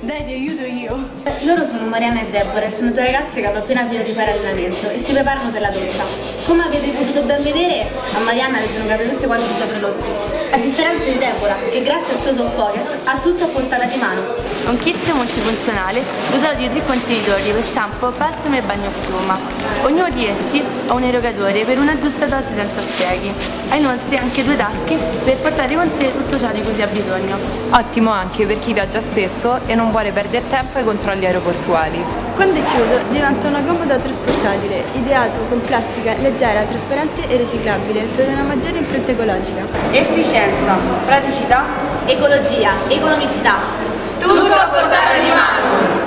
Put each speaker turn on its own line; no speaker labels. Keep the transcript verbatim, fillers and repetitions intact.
Dai, ti aiuto io. Loro sono Marianna e Deborah e sono due ragazze che hanno appena finito di fare allenamento e si preparano per la doccia. Come avete potuto ben vedere, a Marianna le sono cadute tutti quanti i suoi prodotti. A differenza di Deborah, che grazie al suo Soap Pocket ha tutto a portata di mano.
Un kit multifunzionale dotato di tre contenitori per shampoo, balsamo e bagnoschiuma. Ognuno di essi ha un erogatore per una giusta dose senza sprechi. Ha inoltre anche due tasche per portare con sé tutto ciò di cui si ha bisogno.
Ottimo anche per chi viaggia spesso e non vuole perdere tempo ai controlli aeroportuali.
Quando è chiuso diventa una comoda trasportabile, ideato con plastica leggera, trasparente e riciclabile per una maggiore impronta ecologica.
Efficienza, praticità,
Ecologia, economicità.
tutto a portata di mano!